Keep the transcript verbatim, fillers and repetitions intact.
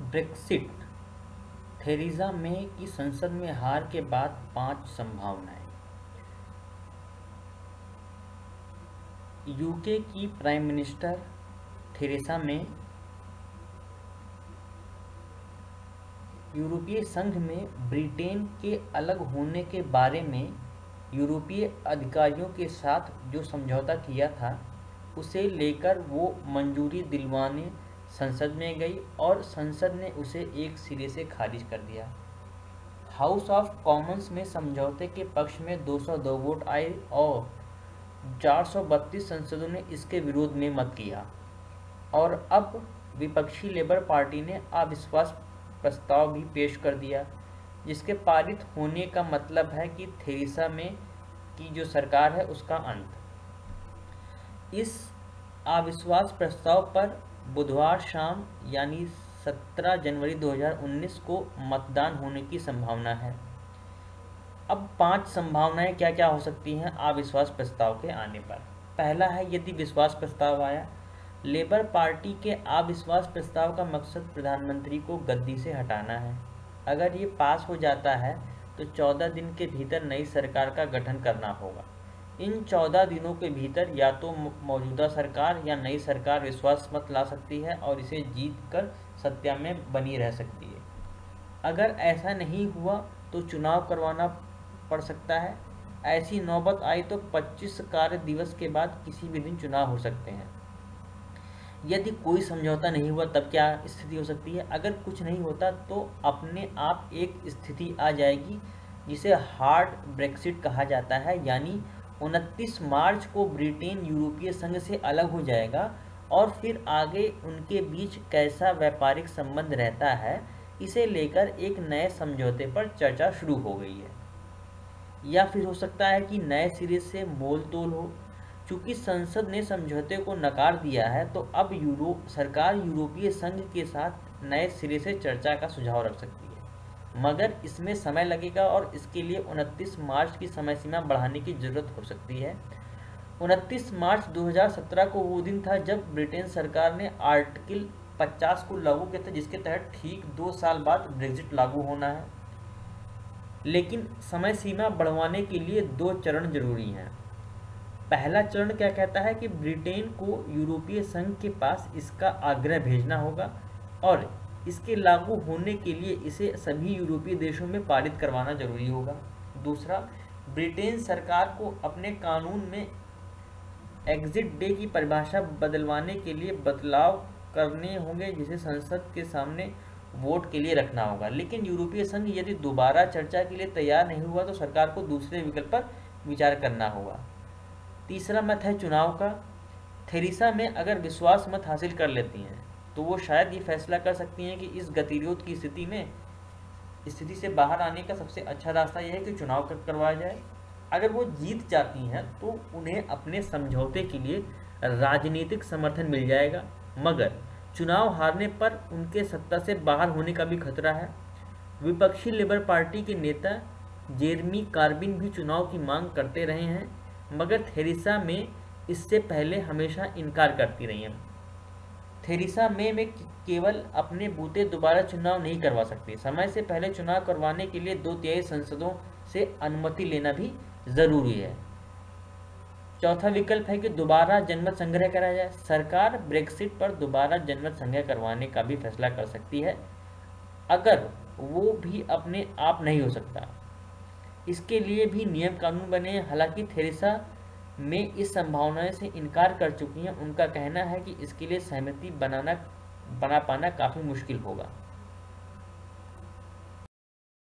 Brexit, Theresa May की संसद में हार के बाद पांच संभावनाएं। यूके की प्राइम मिनिस्टर थेरेसा मे यूरोपीय संघ में ब्रिटेन के अलग होने के बारे में यूरोपीय अधिकारियों के साथ जो समझौता किया था उसे लेकर वो मंजूरी दिलवाने संसद में गई और संसद ने उसे एक सिरे से खारिज कर दिया। हाउस ऑफ कॉमन्स में समझौते के पक्ष में दो सौ दो वोट आए और चार सौ बत्तीस सांसदों ने इसके विरोध में मत किया और अब विपक्षी लेबर पार्टी ने अविश्वास प्रस्ताव भी पेश कर दिया, जिसके पारित होने का मतलब है कि थेरेसा मे की जो सरकार है उसका अंत। इस अविश्वास प्रस्ताव पर बुधवार शाम यानी सत्रह जनवरी दो हज़ार उन्नीस को मतदान होने की संभावना है। अब पांच संभावनाएं क्या क्या हो सकती हैं अविश्वास प्रस्ताव के आने पर। पहला है, यदि विश्वास प्रस्ताव आया, लेबर पार्टी के अविश्वास प्रस्ताव का मकसद प्रधानमंत्री को गद्दी से हटाना है। अगर ये पास हो जाता है तो चौदह दिन के भीतर नई सरकार का गठन करना होगा। इन चौदह दिनों के भीतर या तो मौजूदा सरकार या नई सरकार विश्वास मत ला सकती है और इसे जीत कर सत्ता में बनी रह सकती है। अगर ऐसा नहीं हुआ तो चुनाव करवाना पड़ सकता है। ऐसी नौबत आई तो पच्चीस कार्य दिवस के बाद किसी भी दिन चुनाव हो सकते हैं। यदि कोई समझौता नहीं हुआ तब क्या स्थिति हो सकती है? अगर कुछ नहीं होता तो अपने आप एक स्थिति आ जाएगी जिसे हार्ड ब्रेक्सिट कहा जाता है, यानी उनतीस मार्च को ब्रिटेन यूरोपीय संघ से अलग हो जाएगा और फिर आगे उनके बीच कैसा व्यापारिक संबंध रहता है इसे लेकर एक नए समझौते पर चर्चा शुरू हो गई है। या फिर हो सकता है कि नए सिरे से मोल तोल हो। चूंकि संसद ने समझौते को नकार दिया है तो अब यूरोप सरकार यूरोपीय संघ के साथ नए सिरे से चर्चा का सुझाव रख सकती है, मगर इसमें समय लगेगा और इसके लिए उनतीस मार्च की समय सीमा बढ़ाने की जरूरत हो सकती है। उनतीस मार्च दो हज़ार सत्रह को वो दिन था जब ब्रिटेन सरकार ने आर्टिकल पचास को लागू किया था, जिसके तहत ठीक दो साल बाद ब्रेक्जिट लागू होना है। लेकिन समय सीमा बढ़वाने के लिए दो चरण जरूरी हैं। पहला चरण क्या कहता है कि ब्रिटेन को यूरोपीय संघ के पास इसका आग्रह भेजना होगा और इसके लागू होने के लिए इसे सभी यूरोपीय देशों में पारित करवाना जरूरी होगा। दूसरा, ब्रिटेन सरकार को अपने कानून में एग्जिट डे की परिभाषा बदलवाने के लिए बदलाव करने होंगे, जिसे संसद के सामने वोट के लिए रखना होगा। लेकिन यूरोपीय संघ यदि दोबारा चर्चा के लिए तैयार नहीं हुआ तो सरकार को दूसरे विकल्प पर विचार करना होगा। तीसरा मत है चुनाव का। थेरेसा मे अगर विश्वास मत हासिल कर लेती हैं तो वो शायद ये फैसला कर सकती हैं कि इस गतिरोध की स्थिति में स्थिति से बाहर आने का सबसे अच्छा रास्ता यह है कि चुनाव कर करवाया जाए। अगर वो जीत जाती हैं तो उन्हें अपने समझौते के लिए राजनीतिक समर्थन मिल जाएगा, मगर चुनाव हारने पर उनके सत्ता से बाहर होने का भी खतरा है। विपक्षी लेबर पार्टी के नेता जेरेमी कार्बिन भी चुनाव की मांग करते रहे हैं, मगर थेरेसा मे इससे पहले हमेशा इनकार करती रही हैं। थेरेसा मे में केवल अपने बूते दोबारा चुनाव नहीं करवा सकती, समय से पहले चुनाव करवाने के लिए दो तिहाई सांसदों से अनुमति लेना भी जरूरी है। चौथा विकल्प है कि दोबारा जनमत संग्रह करा जाए। सरकार ब्रेक्सिट पर दोबारा जनमत संग्रह करवाने का भी फैसला कर सकती है, अगर वो भी अपने आप नहीं हो सकता। इसके लिए भी नियम कानून बने हैं। हालांकि थेरेसा मे इस संभावना से इनकार कर चुकी हैं। उनका कहना है कि इसके लिए सहमति बनाना बना पाना काफ़ी मुश्किल होगा।